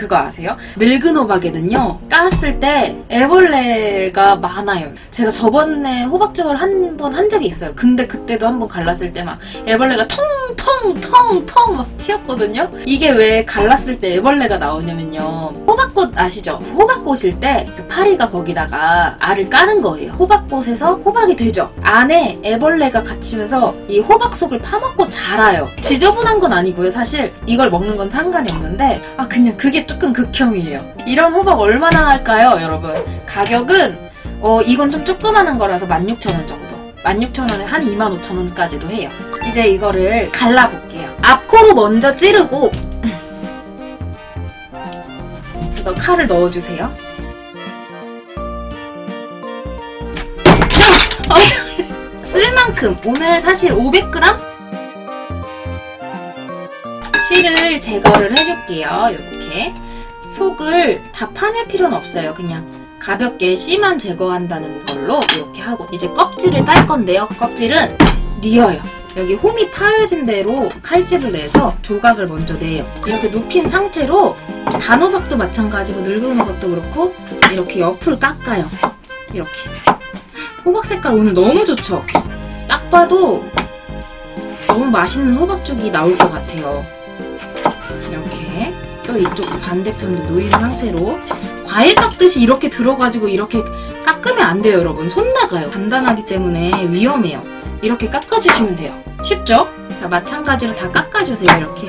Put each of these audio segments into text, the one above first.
그거 아세요? 늙은 호박에는요 깠을 때 애벌레가 많아요. 제가 저번에 호박죽을 한 번 한 적이 있어요. 근데 그때도 한 번 갈랐을 때 막 애벌레가 텅텅텅텅 막 튀었거든요. 이게 왜 갈랐을 때 애벌레가 나오냐면요, 호박꽃 아시죠? 호박꽃일 때 그 파리가 거기다가 알을 까는 거예요. 호박꽃에서 호박이 되죠. 안에 애벌레가 갇히면서 이 호박 속을 파먹고 자라요. 지저분한 건 아니고요. 사실 이걸 먹는 건 상관이 없는데 그냥 그게 조금 극혐이에요. 이런 호박 얼마나 할까요, 여러분? 가격은 이건 좀 조그만한 거라서 16,000원 정도. 16,000원에 한 25,000원까지도 해요. 이제 이거를 갈라볼게요. 앞코로 먼저 찌르고 이거 칼을 넣어주세요. 쓸 만큼 오늘 사실 500g? 씨를 제거를 해줄게요. 이렇게 속을 다 파낼 필요는 없어요. 그냥 가볍게 씨만 제거한다는 걸로 이렇게 하고 이제 껍질을 깔 건데요. 껍질은 뉘어요. 여기 홈이 파여진 대로 칼집을 내서 조각을 먼저 내요. 이렇게 눕힌 상태로 단호박도 마찬가지고 늙은 호박도 그렇고 이렇게 옆을 깎아요. 이렇게. 호박 색깔 오늘 너무 좋죠? 딱 봐도 너무 맛있는 호박죽이 나올 것 같아요. 이렇게 또 이쪽 반대편도 놓인 상태로 과일 깎듯이 이렇게 들어가지고 이렇게 깎으면 안 돼요, 여러분. 손 나가요. 단단하기 때문에 위험해요. 이렇게 깎아주시면 돼요. 쉽죠? 자, 마찬가지로 다 깎아주세요. 이렇게.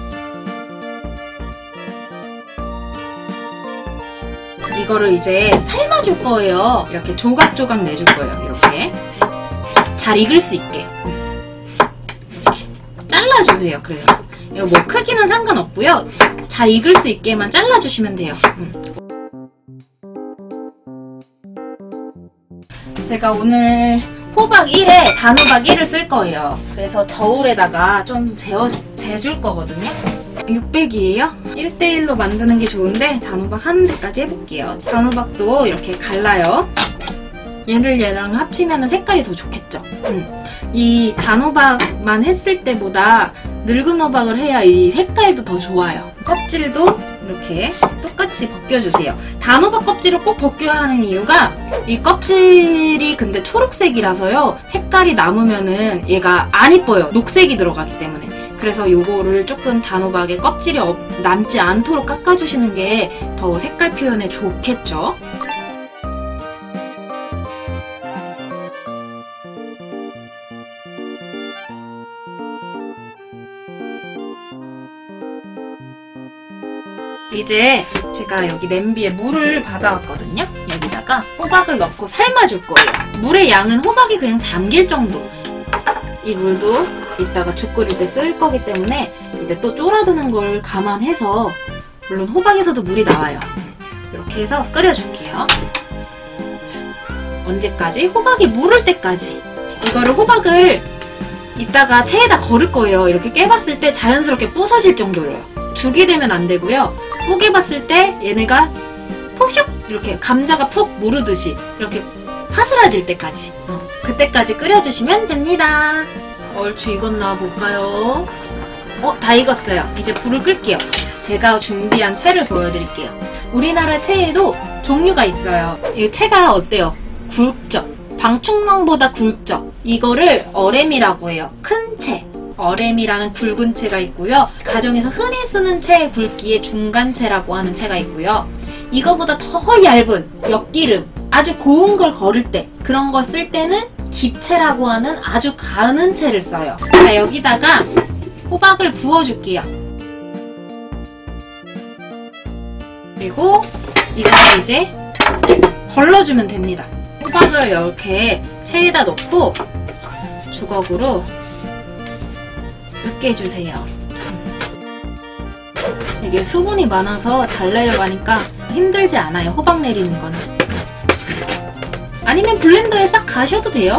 이거를 이제 삶아줄 거예요. 이렇게 조각조각 내줄 거예요. 이렇게 잘 익을 수 있게 이렇게 잘라주세요. 그래서 이거 뭐 크기는 상관없고요. 잘 익을 수 있게만 잘라주시면 돼요. 제가 오늘 호박 1에 단호박 1을 쓸 거예요. 그래서 저울에다가 좀 재줄 거거든요. 600이에요. 1대1로 만드는 게 좋은데 단호박 하는 데까지 해볼게요. 단호박도 이렇게 갈라요. 얘랑 합치면 색깔이 더 좋겠죠. 이 단호박만 했을 때보다 늙은 호박을 해야 이 색깔도 더 좋아요. 껍질도 이렇게 똑같이 벗겨주세요. 단호박 껍질을 꼭 벗겨야 하는 이유가 이 껍질이 근데 초록색이라서요. 색깔이 남으면은 얘가 안 이뻐요. 녹색이 들어가기 때문에. 그래서 요거를 조금 단호박에 껍질이 남지 않도록 깎아주시는 게 더 색깔 표현에 좋겠죠. 이제 제가 여기 냄비에 물을 받아왔거든요. 여기다가 호박을 넣고 삶아줄 거예요. 물의 양은 호박이 그냥 잠길 정도. 이 물도 이따가 죽 끓일 때 쓸 거기 때문에 이제 또 쫄아드는 걸 감안해서, 물론 호박에서도 물이 나와요. 이렇게 해서 끓여줄게요. 자, 언제까지? 호박이 무를 때까지. 이거를 호박을 이따가 체에다 걸을 거예요. 이렇게 깨봤을 때 자연스럽게 부서질 정도로요. 죽이 되면 안 되고요. 뽀개 봤을 때 얘네가 폭슉 이렇게 감자가 푹 무르듯이 이렇게 파스라질 때까지 그때까지 끓여주시면 됩니다. 얼추 익었나 볼까요? 다 익었어요. 이제 불을 끌게요. 제가 준비한 채를 보여드릴게요. 우리나라 채에도 종류가 있어요. 이 채가 어때요? 굵죠? 방충망보다 굵죠? 이거를 어레미라고 해요. 큰 채. 어레미라는 굵은 채가 있고요. 가정에서 흔히 쓰는 채의 굵기에 중간채라고 하는 채가 있고요. 이거보다 더 얇은 엿기름, 아주 고운 걸 거를 때, 그런 거 쓸 때는 깁채라고 하는 아주 가는 채를 써요. 자, 여기다가 호박을 부어줄게요. 그리고 이거를 이제 걸러주면 됩니다. 호박을 이렇게 채에다 넣고 주걱으로 으깨주세요. 이게 수분이 많아서 잘 내려가니까 힘들지 않아요. 호박 내리는 거는. 아니면 블렌더에 싹 가셔도 돼요.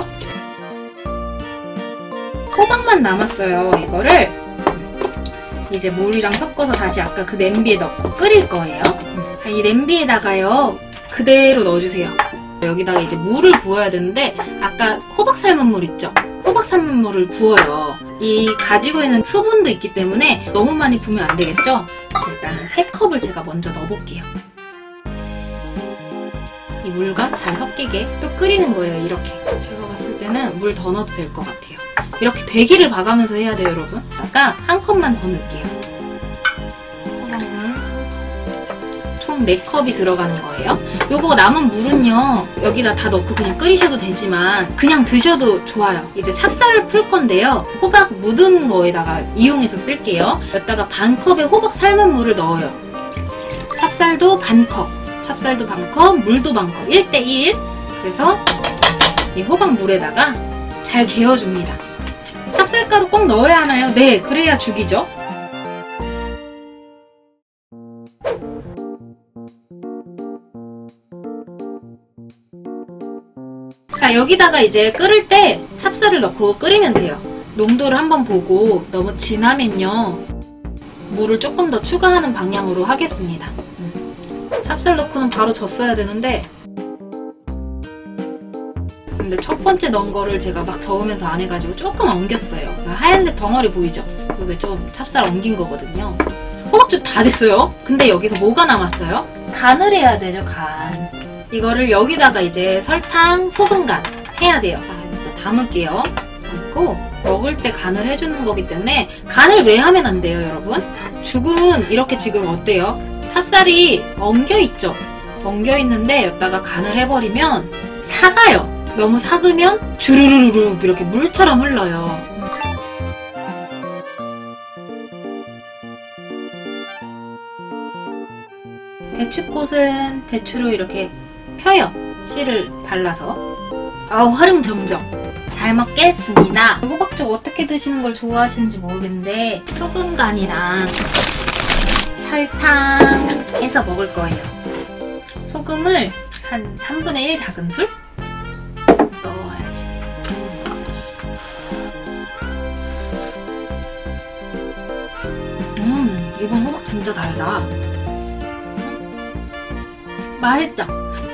호박만 남았어요. 이거를 이제 물이랑 섞어서 다시 아까 그 냄비에 넣고 끓일 거예요. 자, 이 냄비에다가요 그대로 넣어주세요. 여기다가 이제 물을 부어야 되는데 아까 호박 삶은 물 있죠? 호박 삶은 물을 부어요. 이 가지고 있는 수분도 있기 때문에 너무 많이 부으면 안 되겠죠? 일단은 3컵을 제가 먼저 넣어볼게요. 이 물과 잘 섞이게 또 끓이는 거예요. 이렇게 제가 봤을 때는 물 더 넣어도 될 것 같아요. 이렇게 대기를 봐가면서 해야 돼요, 여러분. 아까 한 컵만 더 넣을게요. 총 4컵이 들어가는 거예요. 요거 남은 물은요, 여기다 다 넣고 그냥 끓이셔도 되지만 그냥 드셔도 좋아요. 이제 찹쌀을 풀 건데요. 호박 묻은 거에다가 이용해서 쓸게요. 여기다가 반 컵의 호박 삶은 물을 넣어요. 찹쌀도 반 컵, 물도 반 컵, 1:1. 그래서 이 호박 물에다가 잘 개어줍니다. 찹쌀가루 꼭 넣어야 하나요? 네, 그래야 죽이죠. 자, 여기다가 이제 끓을 때 찹쌀을 넣고 끓이면 돼요. 농도를 한번 보고 너무 진하면요, 물을 조금 더 추가하는 방향으로 하겠습니다. 찹쌀 넣고는 바로 젓어야 되는데, 근데 첫 번째 넣은 거를 제가 막 저으면서 안 해가지고 조금 엉겼어요. 하얀색 덩어리 보이죠? 이게 좀 찹쌀 엉긴 거거든요. 호박죽 다 됐어요. 근데 여기서 뭐가 남았어요? 간을 해야 되죠, 간. 이거를 여기다가 이제 설탕, 소금 간 해야 돼요. 또 담을게요. 담고 먹을 때 간을 해주는 거기 때문에 간을 왜 하면 안 돼요, 여러분? 죽은 이렇게 지금 어때요? 찹쌀이 엉겨있죠? 엉겨있는데 여기다가 간을 해버리면 삭아요. 너무 삭으면 주르르르 이렇게 물처럼 흘러요. 대추꽃은 대추로 이렇게 펴요. 씨를 발라서. 아우, 활용점정. 잘 먹겠습니다. 호박죽 어떻게 드시는 걸 좋아하시는지 모르겠는데 소금간이랑 설탕 해서 먹을 거예요. 소금을 한 3분의 1 작은술 넣어야지. 이번 호박 진짜 달다. 맛있죠?